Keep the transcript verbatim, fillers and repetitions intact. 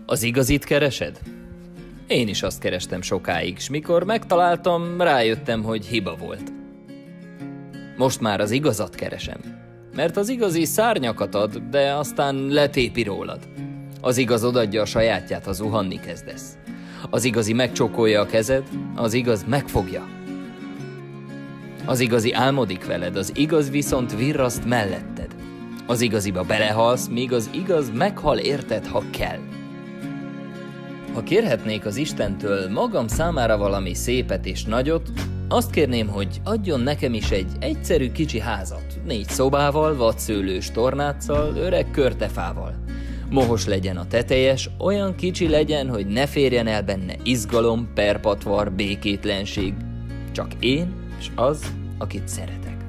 Az igazit keresed? Én is azt kerestem sokáig, s mikor megtaláltam, rájöttem, hogy hiba volt. Most már az igazat keresem, mert az igazi szárnyakat ad, de aztán letépi rólad. Az igaz odadja a sajátját, ha zuhanni kezdesz. Az igazi megcsókolja a kezed, az igaz megfogja. Az igazi álmodik veled, az igaz viszont virraszt melletted. Az igaziba belehalsz, míg az igaz meghal érted, ha kell. Ha kérhetnék az Istentől magam számára valami szépet és nagyot, azt kérném, hogy adjon nekem is egy egyszerű kicsi házat, négy szobával, vadszőlős tornáccal, öreg körtefával. Mohos legyen a tetejes, olyan kicsi legyen, hogy ne férjen el benne izgalom, perpatvar, békétlenség. Csak én és az, akit szeretek.